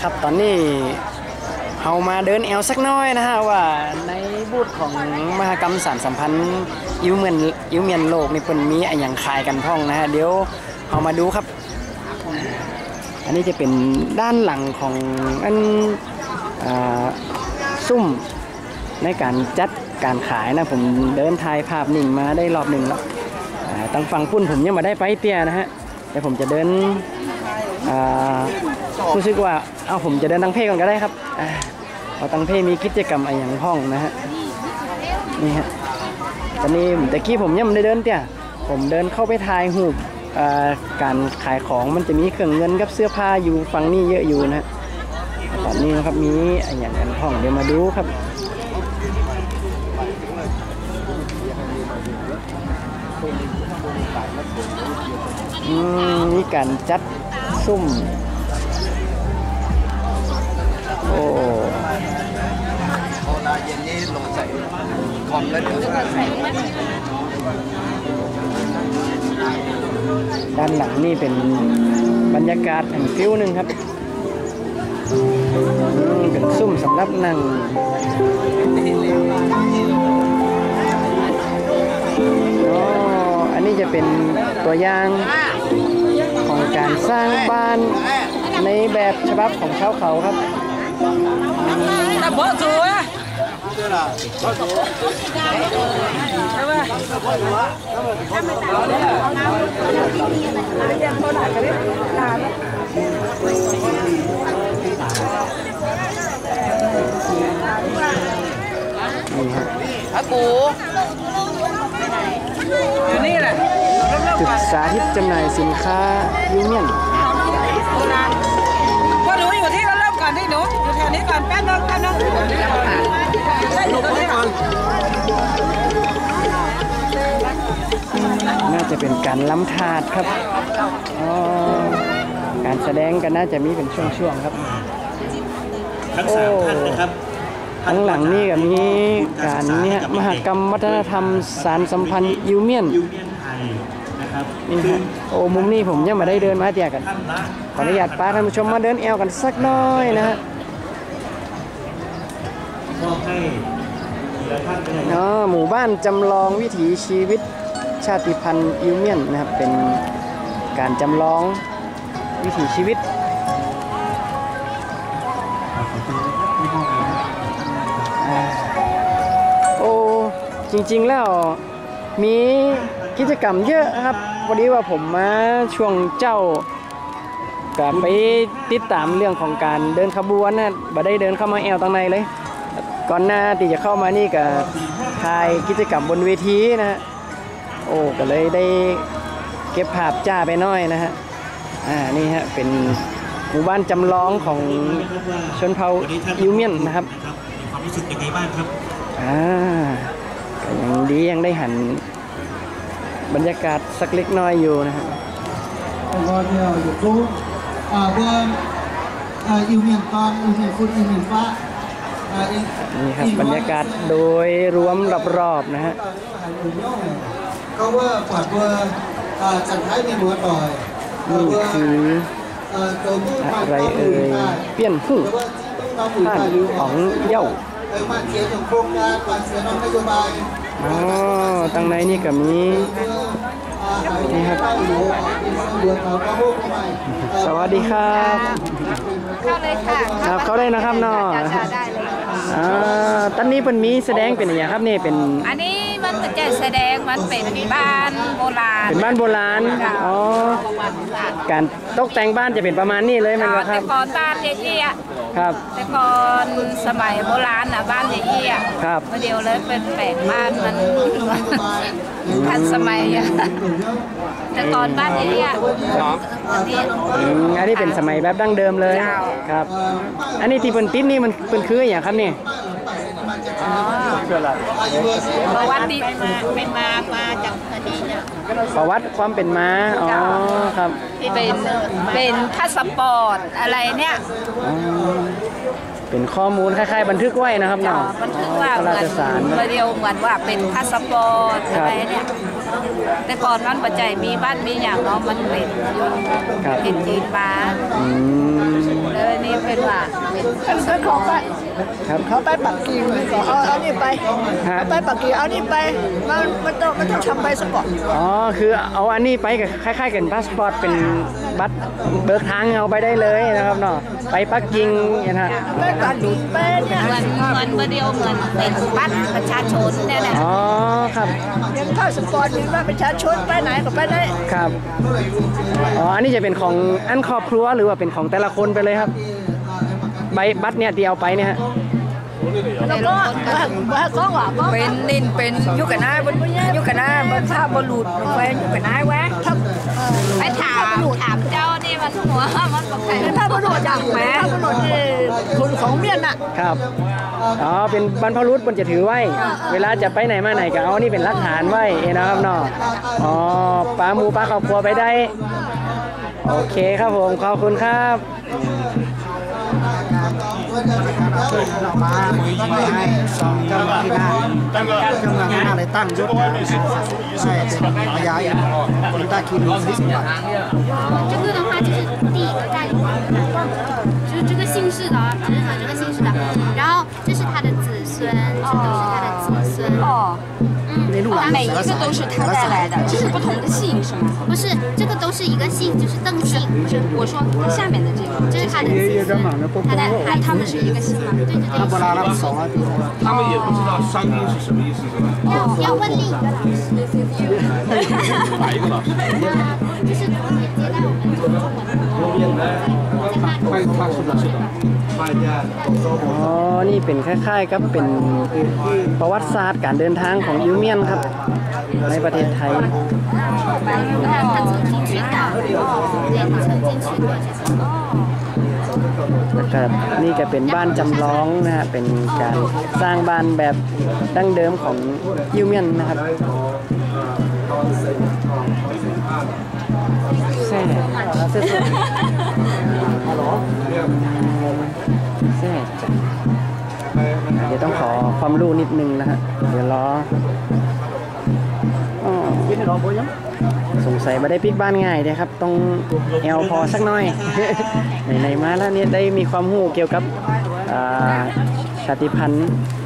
ครับตอนนี้เรามาเดินแอลสักน้อยนะฮะว่าในบูธของมหกรรมสารสัมพันธ์ยิวเมียนโลกนี่เปิ่นมีอะไรอย่างขายกันพ่องนะฮะเดี๋ยวเรามาดูครับอันนี้จะเป็นด้านหลังของอันซุ่มในการจัดการขายนะผมเดินถ่ายภาพนิ่งมาได้รอบหนึ่งแล้วตั้งฝั่งปุ้นผมยังมาได้ไปเตี้ยนะฮะแต่ผมจะเดินรู้สึกว่าเอาผมจะเดินตังเพ่ก่อนก็ได้ครับเอาตังเพ่มีกิจกรรมอะไรอย่างห้องนะฮะนี่ฮะตอนนี้แต่กี้ผมยังไม่ได้เดินเตี้ยผมเดินเข้าไปถ่ายรูปการขายของมันจะมีเครื่องเงินกับเสื้อผ้าอยู่ฝั่งนี้เยอะอยู่นะตอนนี้นะครับมีอะไรอย่างกันห้องเดี๋ยวมาดูครับนี่การจัดซุ่มโอ้เย็นนี้ลงใส่คอมแล้วด้านหลังนี่เป็นบรรยากาศแห่งฟิวหนึ่งครับเป็นซุ่มสำหรับนั่งอันนี้จะเป็นตัวอย่างของการสร้างบ้านในแบบฉบับของชาวเขาครับอยู่นี่แหละจุดสาธิตจำหน่ายสินค้ายูเนียนก็หนูอยู่ที่เราเริ่มก่อนที่หนูอยู่แถวนี้ก่อนแป๊บนึงได้อยู่ตรงนี้ก่อนน่าจะเป็นการล้ำถาดครับการแสดงกันน่าจะมีเป็นช่วงๆครับทั้งสามท่านนะครับทั้งหลังนี่กับมีการนี้มหกรรมวัฒนธรรมสารสัมพันธ์ยูเมียนไทยนะครับนี่ฮะโอ้มุมนี้ผมยังไม่ได้เดินมาเตียกันขออนุญาตป้าท่านผู้ชมมาเดินแอลกันสักน้อยนะฮะมอบให้หมู่บ้านจำลองวิถีชีวิตชาติพันธุ์ยูเมียนนะครับเป็นการจำลองวิถีชีวิตโอ้จริงๆแล้วมีกิจกรรมเยอะครับพอดีว่าผมมาช่วงเจ้าก็ไปติดตามเรื่องของการเดินขบวนนะบ่ได้เดินเข้ามาแอลตรงในเลยก่อนหน้าที่จะเข้ามานี่ก็ถ่ายกิจกรรมบนเวทีนะฮะโอ้ก็เลยได้เก็บภาพจ้าไปน้อยนะฮะนี่ฮะเป็นหมู่บ้านจำลองของชนเผ่ายูเมียนนะครับมีความรู้สึกยังไงบ้างครับยังดียังได้หันบรรยากาศสักเล็กน้อยอยู่นะครับก็เดี๋ยวอยู่ตรงเบอร์ยูเมียนตอนยูเมียนฟุตยูเมียนฟ้านี่ครับบรรยากาศโดยรวมรอบๆนะฮะก็ว่าปอดเบอร์จันท้ายมีบัวต่อยนี่คืออะไรเอ่ยเปี้ยนหู้ท่านของเย้ามาเขียนโครงการมาเขียนนโยบายตั้งในนี่ก็มีนี่ครับสวัสดีครับเข้าเลยค่ะเข้าได้นะครับเนาะตอนนี้เป็นมีแสดงเป็นอย่างครับนี่เป็นอันนี้มันจะแสดงมันเป็นบ้านโบราณเป็นบ้านโบราณการตกแต่งบ้านจะเป็นประมาณนี้เลยมั้ยครับแต่ก่อนบ้านเยี่ยครับแต่ก่อนสมัยโบราณบ้านเยี่ยครับเดี๋ยวเลยเป็นแปลงบ้านมันทันสมัยแต่ก่อนบ้านเยี่ยอันนี้เป็นสมัยแบบดั้งเดิมเลยครับอันนี้ที่เป็นติ๊บนี่มันเป็นคืออย่างครับนี่ประวัติเป็นมาจากนี่เนี่ยประวัติความเป็นม้าครับที่เป็นพาสปอร์ตอะไรเนี่ยเป็นข้อมูลคล้ายๆบันทึกไว้นะครับเนาะบันทึกว่าเหมือนเดียวเหมือนว่าเป็นพาสปอร์ตอะไรเนี่ยแต่ก่อนมันปัจจัยมีบ้านมีอย่างเนาะมันเป็นอยู่ครับเป็นจีนมาอืมเลยนี่เป็นว่าฉันขอไปครับเขาไปปักกิ่งก็เอานี่ไปฮะไปปักกิ่งเอานี่ไปมันต้องทำใบสปอร์ตอ๋อคือเอาอันนี้ไปกับคล้ายๆกันพาสปอร์ตเป็นบัตรเบิกทางเอาไปได้เลยนะครับเนาะไปปักกิ่งนะฮะไปปักกิ่งไปเนี่ยเหมือนเบอร์เดียวเหมือนเป็นบัตรประชาชนเนี่ยแหละอ๋อครับยังเข้าสปอร์ตมีว่าประชาชนไปไหนก็ไปได้ครับอ๋ออันนี้จะเป็นของอันครอบครัวหรือว่าเป็นของแต่ละคนไปเลยครับใบบัตรเนี่ยที่เอาไปเนี่ยฮะแล้วก็ว่าก็ว่าก็เป็นนินเป็นยุคนาบนยุคนาบนท่าบอลลูดไปยุคนาแวะไปถามเจ้านี่มันหัวมันบอกใครถ้าบรรลุจากแม่ถ้าบรรลุคนของเมียนน่ะครับอ๋อเป็นบรรพบุรุษบนจะถือไว้ เวลาจะไปไหนมาไหนก็เอานี่เป็นหลักฐานไว้นะครับเนาะอ๋อปลาหมูปลาครอบครัวไปได้โอเคครับผมขอบคุณครับเรามาให้เจ้าหน้าที่หน้าเลยตั้งยศให้เป็นพญาอย่างคนตาคินลิสต์这个的话就是第一个占领就是这个姓氏的，只是讲这个姓氏的。然后这是他的子孙，这都是他的子孙。 哦， 每一个都是他带来的，这是不同的姓是吗？不是，这个都是一个姓，就是邓姓。不是，我说下面的这个，这是他的子孙，他们是一个姓吗？对对对。 โบราณรับ200 ปี他们也不知道商音是什么意思，是吧？ 要问另一个老师， 哪一个老师？ 就是昨天接待我们中文的，在那里。 อ๋อ นี่เป็นคล้ายๆกับเป็นประวัติศาสตร์การเดินทางของยูเมียนครับ ในประเทศไทย他曾经去过，对，曾经去过这些。 นะครับนี่ก็เป็นบ้านจำลองนะฮะเป็นการสร้างบ้านแบบดั้งเดิมของยูเมียนนะครับแซ่แซ่จ้ะเดี๋ยวต้องขอความรู้นิดนึงนะฮะเดี๋ยวรออ๋อสงสัยไม่ได้พลิกบ้านง่ายเลยครับต้องแอลพอสักหน่อย ไหนๆมาแล้วเนี่ยได้มีความรู้เกี่ยวกับชาติพันธุ์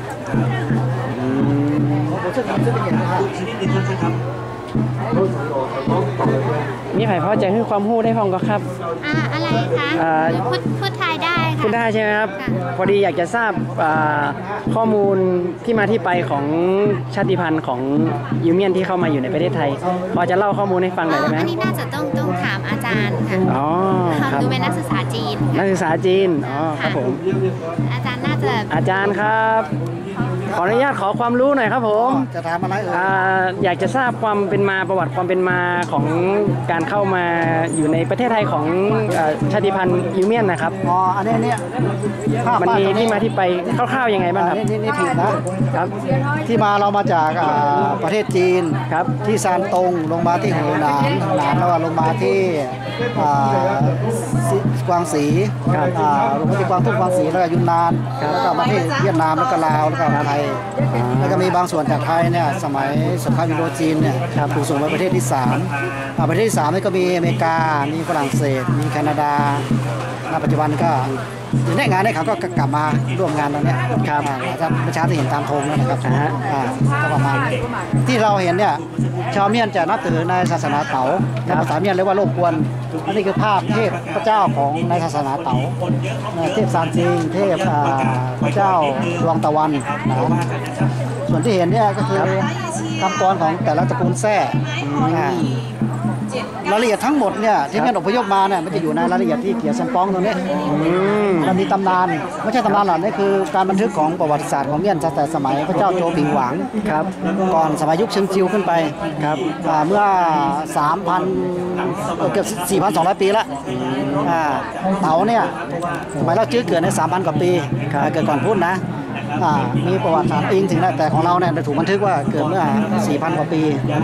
มีใครพอจะให้ความรู้ได้พองก็ครับอะไรคะพูดไทยได้ค่ะคุณได้ใช่ไหมครับ พอดีอยากจะทราบข้อมูลที่มาที่ไปของชาติพันธุ์ของยูเมียนที่เข้ามาอยู่ในประเทศไทย พอจะเล่าข้อมูลให้ฟังหน่อยได้ไหมอันนี้น่าจะต้องถามอาจารย์ค่ะอ๋อครับดูเป็นนักศึกษาจีนนักศึกษาจีนอ๋อครับผมอาจารย์น่าจะอาจารย์ครับ ขออนุญาตขอความรู้หน่อยครับผมจะถามอะไรอยากจะทราบความเป็นมาประวัติความเป็นมาของการเข้ามาอยู่ในประเทศไทยของชาติพันธุ์ยูเมียนนะครับอ๋ออันนี้เนี่ยภาพมันมีที่มาที่ไปคร่าวๆยังไงบ้างครับนี่ผิดนะครับที่มาเรามาจากประเทศจีนครับที่ซานตงลงมาที่หูหนานแล้วก็ลงมาที่กวางสีลงมาที่กวางตุ้งกวางสีแล้วก็ยุนนานแล้วก็มาที่เวียดนามแล้วก็ลาวแล้วก็ไทยแล้วก็มีบางส่วนจากไทยเนี่ยสมัยสงครามอินโดจีนเนี่ยถูกส่งไปประเทศที่3ประเทศที่3นี่ก็มีอเมริกามีฝรั่งเศสมีแคนาดาณปัจจุบันก็อยู่ในงานนี้เขาก็กลับมาร่วมงานตรงนี้ครับจะประชาที่เห็นตามธงแล้วนะครับก็ประมาณที่เราเห็นเนี่ยชาวเมียนจะนับถือในศาสนาเต๋าในภาษาเมียนเรียกว่าโลกกวนอันนี้คือภาพเทพพระเจ้าของในศาสนาเต๋าเทพซานซิงเทพพระเจ้าดวงตะวันนะส่วนที่เห็นเนี่ยก็คือคำกรของแต่ละตระกูลแท้รายละเอียดทั้งหมดเนี่ยที่เมียนอพยพมาเนี่ยมันจะอยู่ในรายละเอียดที่เกี่ยวซัมปองตรงนี้มันมีตำนานไม่ใช่ตำนานหรอกนี่คือการบันทึกของประวัติศาสตร์ของเมียนตั้งแต่สมัยพระเจ้าโจผิงหวางครับก่อนสมัยยุคเชิงจิวขึ้นไปครับเมื่อ 3,000 เกือบ 4,200 ปีแล้วเต๋าเนี่ยสมัยเราจื้อเกิดใน 3,000 กว่าปีเกิดก่อนพุทธนะมีประวัติศาสตร์อิงถึงแต่ของเราเนี่ยถูกบันทึกว่าเกิดเมื่อ 4,000 กว่าปี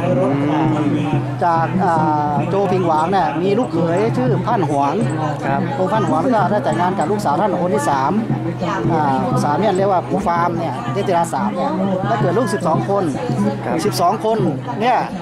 จากโจผิงหวางเนี่ยมีลูกเขยชื่อพันหวงครับองค์พันหวงก็ได้แต่งงานกับลูกสาวท่านคนที่3สามเนี่ยเรียกว่าผู้ฟาร์มเนี่ยเทติรา3เนี่ยได้เกิดลูก12 คน12 คนเนี่ย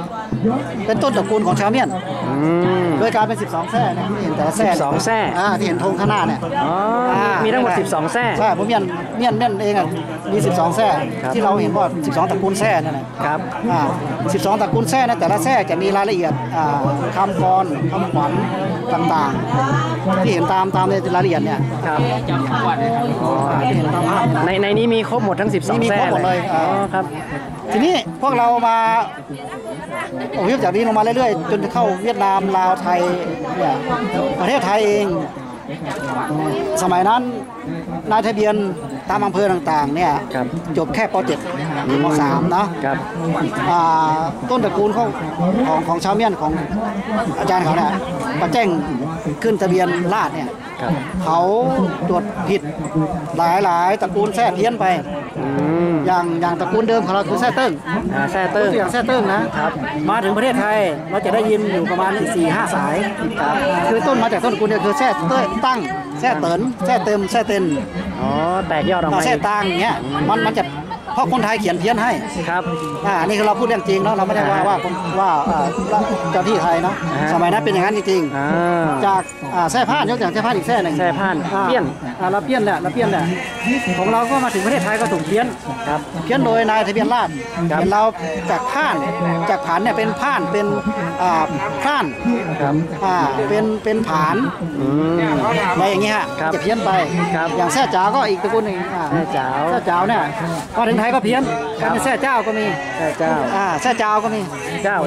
เป็นต้นตระกูลของชาวเมียนอืมโดยการเป็น 12 แท่นะที่เห็นแต่ละแท่ 12แทร่ที่เห็นธงข้างหน้าเนี่ยอ๋อมีทั้งหมด12แทร่ใช่ผมเมียนเองอ่ะมี 12 แท่ครับที่เราเห็นว่า 12 ตระกูลแท่นั่นแหละครับ 12 ตระกูลแท่นะแต่ละแท่จะมีรายละเอียดคำกรคำขวัญต่างๆ ที่เห็นตามในรายละเอียดเนี่ยครับที่เห็นตามภาพในนี้มีครบหมดทั้ง 12 มีแทร่ครบหมดเลยอ๋อครับทีนี้พวกเรามาอพยพจากนี้ลงมาเรื่อยๆจนจะเข้าเวียดนามลาวไทยเนี่ยประเทศไทยเอง สมัยนั้นนายทะเบียนตามอำเภอต่างๆเนี่ยครับจบแค่ป .7 ป .3 นะครับ ต้นตระกูลของชาวเมียนของอาจารย์เขาเนี่ยมาแจ้งขึ้นทะเบียนราษฎร์เนี่ยครับเขาตรวจผิดหลายตระกูลแท้เพี้ยนไปอืมอย่างตระกูลเดิมของเราคือแท้เติ้งแทร่เติ้งอย่างแท้เติ้งนะครับมาถึงประเทศไทยเราจะได้ยินอยู่ประมาณ 4-5 สายครับคือต้นมาจากต้นตระกูลเนี่ยคือแท้เติ้งตั้งแท้เตินแท้เต็มแท้เต็นอ๋อแตกยอดออกมาแท้ตังอย่างเงี้ยมันจะเพราะคนไทยเขียนเพี้ยนให้ครับนี่คือเราพูดเรื่องจริงเนาะเราไม่ได้ว่าเจ้าที่ไทยเนาะอ่าสมัยนั้นเป็นอย่างนั้นจริงอ่าๆจากแท้ผ้านยกอย่างแท้ผ้านอีกแท้หนึ่งแทร่ผ่านเปี้ยนเราเปี้ยนเนี่ยของเราก็มาถึงประเทศไทยก็ถูกเพี้ยนครับเพี้ยนโดยนายทะเบียนราษฎร์ครับเป็นเราจากผ่านเนี่ยเป็นผ่านเป็นพร่านครับเป็นผานอืมอะไรอย่างเงี้ยฮะครับจะเพี้ยนไปครับอย่างแท้จ๋าก็อีกตระกูลหนึ่งแท้จ๋าแท้จ๋าเนี่ยพอถึงไทยก็เพี้ยนกลายเป็นแท้เจ้าก็มีแทร่เจ้าแท้เจ้าก็มีเจ้า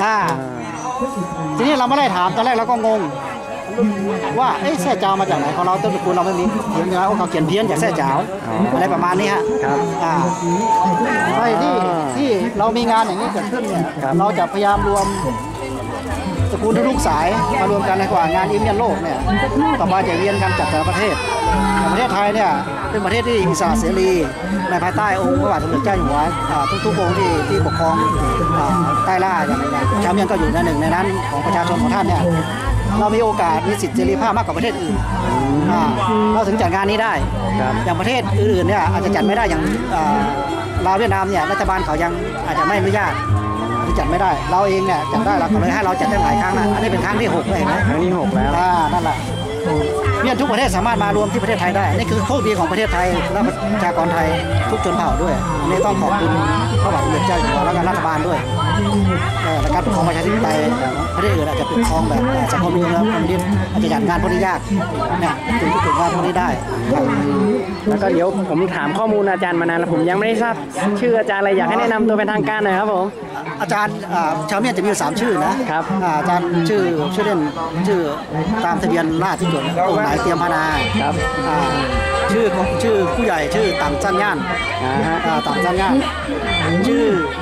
ทีนี้เราไม่ได้ถามตอนแรกเราก็งงว่าแท้เจ้ามาจากไหนของเราต้นตระกูลเราไม่มีเขียนนะเขาเขียนเพี้ยนจากแท้เจ้าอะไรประมาณนี้ฮะครับใช่ที่เรามีงานอย่างนี้เกิดขึ้นเนี่ยครับเราจะพยายามรวมตระกูลทุกๆสายมารวมกันในกว่างานอีเมียนโลกเนี่ยต่อมาจะเวียนกันจากแต่ละประเทศแต่ประเทศไทยเนี่ยเป็นประเทศที่อิสระเสรีในภายใต้องค์พระบาทสมเด็จเจ้าอยู่หัวทุกๆองค์ที่ปกครองใต้ล่าอย่างชาวเมียนก็อยู่ในหนึ่งในนั้นของประชาชนของท่านเนี่ยเรามีโอกาสมีสิทธิเสรีภาพมากกว่าประเทศอื่นเราถึงจัดงานนี้ได้ครับอย่างประเทศอื่นๆเนี่ยอาจจะจัดไม่ได้อย่างลาวเวียดนามเนี่ยรัฐบาลเขายังอาจจะไม่อนุญาตที่จัดไม่ได้เราเองเนี่ยจัดได้เราก็เลยให้เราจัดได้หลายครั้งนะอันนี้เป็นครั้งที่6เลยเห็นไหมครั้งที่ 6 แล้วนั่นแหละเมียนทุกประเทศสามารถมารวมที่ประเทศไทยได้นี่คือโชคดีของประเทศไทยและประชากรไทยทุกชนเผ่าด้วยอันนี้ต้องขอบคุณพระบาทสมเด็จเจ้าอยู่หัวและรัฐบาลด้วยในการปกครองประชาธิปไตยประเทศอื่นอาจจะปกครองแบบสังคมนิยมแล้วอาจจะจัดงานพวกนี้ยากเนี่ยถึงงานพวกนี้ได้แล้วก็เดี๋ยวผมถามข้อมูลอาจารย์มานานแล้วผมยังไม่ได้ทราบชื่ออาจารย์อะไรอยากให้แนะนำตัวเป็นทางการหน่อยครับผมอาจารย์ชาวเมียนจะมีอยู่3ชื่อนะครับ อาจารย์ชื่อเล่นชื่อตามทะเบียนราษฎร์ที่จดองค์ไหนเตรียมพนาครับชื่อผู้ใหญ่ชื่อต่างจันย่าน ต่างจันย่านชื่อ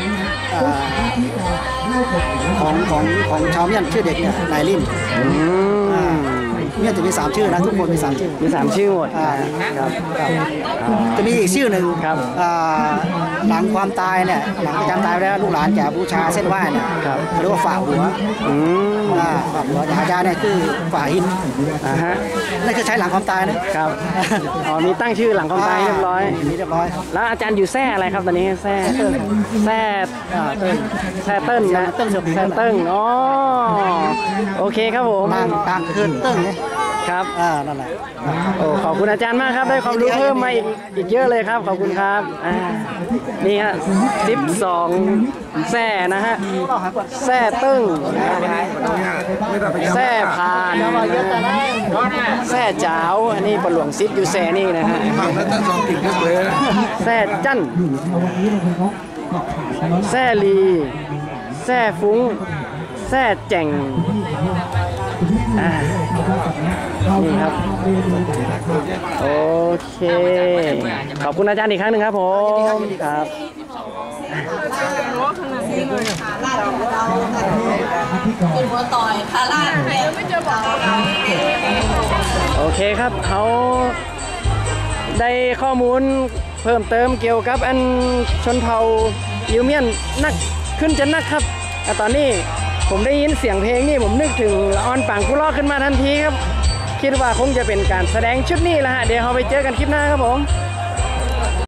ของชาวเมียนชื่อเด็กเนี่ยนายลิมเมียนจะมี3ชื่อนะทุกคนมี3ชื่อมี3ชื่อหมดครับจะมีอีกชื่อหนึ่งครับหลังความตายเนี่ยหลังจากการตายไปแล้วลูกหลานจะบูชาเส้นไหว้เนี่ยครับเรียกว่าฝ่าหัว ฝ่าหัวอย่างอาจารย์เนี่ยคือฝ่าหินฮะนั่นคือใช้หลังความตายนะครับอ๋อมีตั้งชื่อหลังความตายเรียบร้อยเรียบร้อยแล้วอาจารย์อยู่แซ่อะไรครับตอนนี้แซ่เติ้ลแซ่เติ้ลนะแซ่เติ้ลอ๋อโอเคครับผมต่างคืนเติ้งเนี่ยครับนั่นแหละโอ้ขอบคุณอาจารย์มากครับได้ความรู้เพิ่มมาอีกเยอะเลยครับขอบคุณครับนี่ฮะ12แซ่นะฮะแซ่เติ้งแซ่พานแซ่จ๋าวอันนี้ปลวงซิดอยู่แซ่นี่นะฮะแซ่จั่นแซ่ลีแซ่ฟุ้งแซ่แจ่งนี่ครับโอเคขอบคุณอาจารย์อีกครั้งหนึ่งครับผมครับโอเคครับเขาได้ข้อมูลเพิ่มเติมเกี่ยวกับอันชนเผ่ายิวเมียนนักขึ้นจะนักครับตอนนี้ผมได้ยินเสียงเพลงนี่ผมนึกถึงออนปังกุลอขึ้นมาทันทีครับคิดว่าคงจะเป็นการแสดงชุดนี้แหละฮะเดี๋ยวเราไปเจอกันคลิปหน้าครับผม